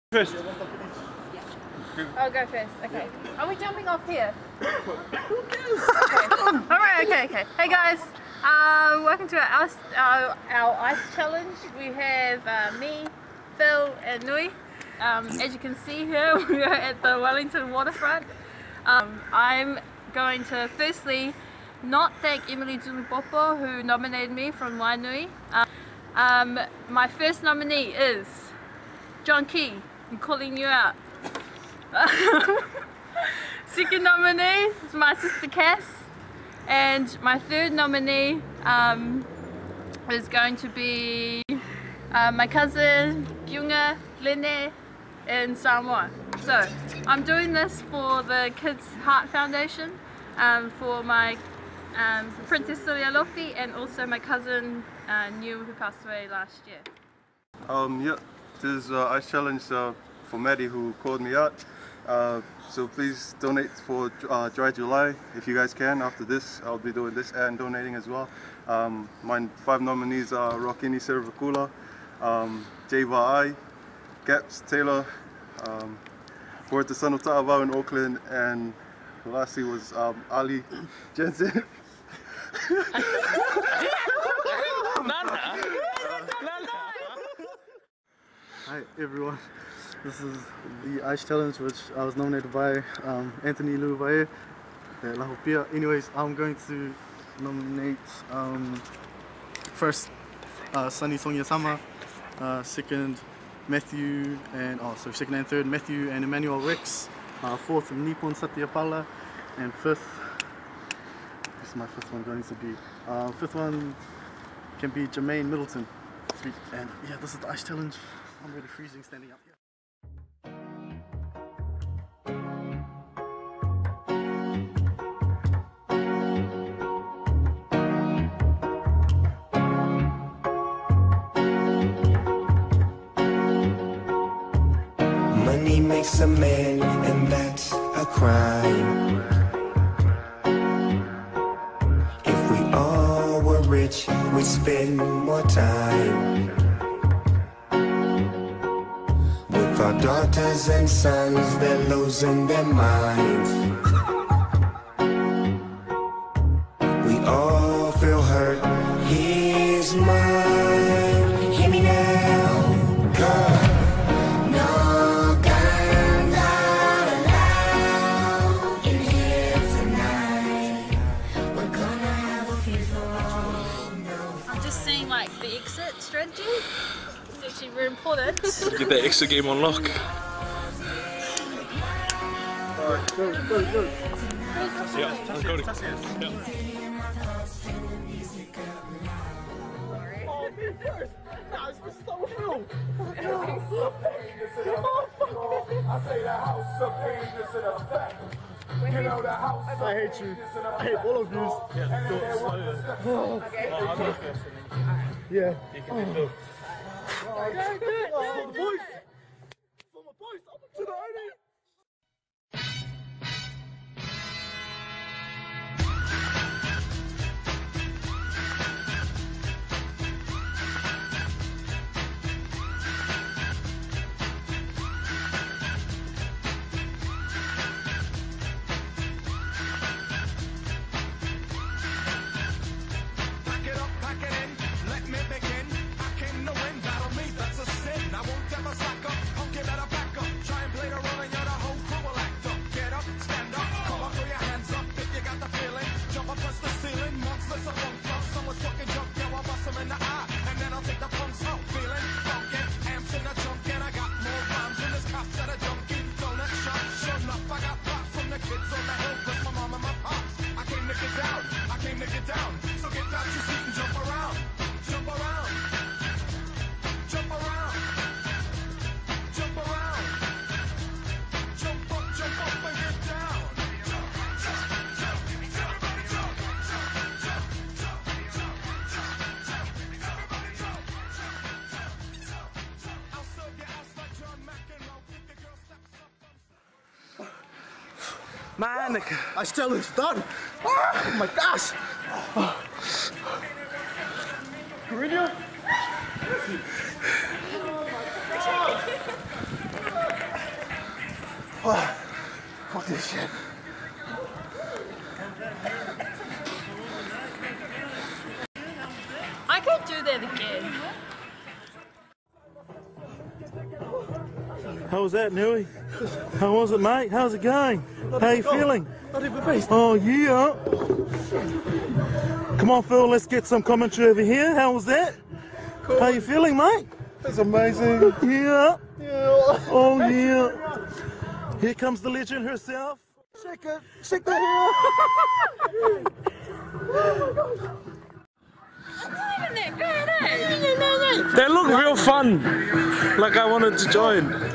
First. I'll go first. Okay. Are we jumping off here? Who cares? Okay. Alright, okay. Hey guys, welcome to our ice challenge. We have me, Phil and Nui. As you can see here, we are at the Wellington waterfront. I'm going to firstly not thank Emily Tulupopo who nominated me from Wainui. My first nominee is John Key. I'm calling you out. Second nominee is my sister Cass, and my third nominee is going to be my cousin Gyunga Lene in Samoa. So I'm doing this for the Kids Heart Foundation, for my Princess Silialofi, and also my cousin Niu, who passed away last year. Yeah, this is ice challenge for Maddie who called me out. So please donate for DryJuly if you guys can. After this, I'll be doing this and donating as well. My 5 nominees are Rokini Servakula, Java I, Gaps Taylor, Porta Sano Ta'avau in Auckland, and lastly was Ali Jensen. Hi everyone, this is the ice challenge which I was nominated by Anthony Luvae at La Hopia. Anyways, I'm going to nominate first Sunny Sonia Sama, second Matthew and second and third Matthew and Emmanuel Rex, fourth Nippon Satyapala, and fifth, this is my fifth one going to be, fifth one can be Jermaine Middleton. And yeah, this is the ice challenge. I'm really freezing standing up here. Money makes a man, and that's a crime. If we all were rich, we'd spend more time with our daughters and sons. They're losing their minds. We all feel hurt. Here's mine. Hear me now, girl. Like the exit strategy, it's actually very important. Get that extra game on lock. Alright, go. Yeah, let's go. Yeah. Oh, me first! Nah, it's supposed to start with Phil! I say the house of pain is in effect. You know the house. I hate you. I hate all of you. Yeah. You can be Phil. For the boys! For my boys! I'm to the only! Man, Ice challenge done! Oh my gosh! Mourinho? Fuck this shit. I could do that again. How was that, Nui? How was it, mate? How's it going? How you feeling? Not even faced. Oh, yeah. Come on, Phil, let's get some commentary over here. How was that? Cool. How you feeling, mate? That's amazing. Yeah. Yeah. Oh, yeah. Here comes the legend herself. Shake it. Shake the hair. Isn't that great, eh? They look real fun. Like I wanted to join.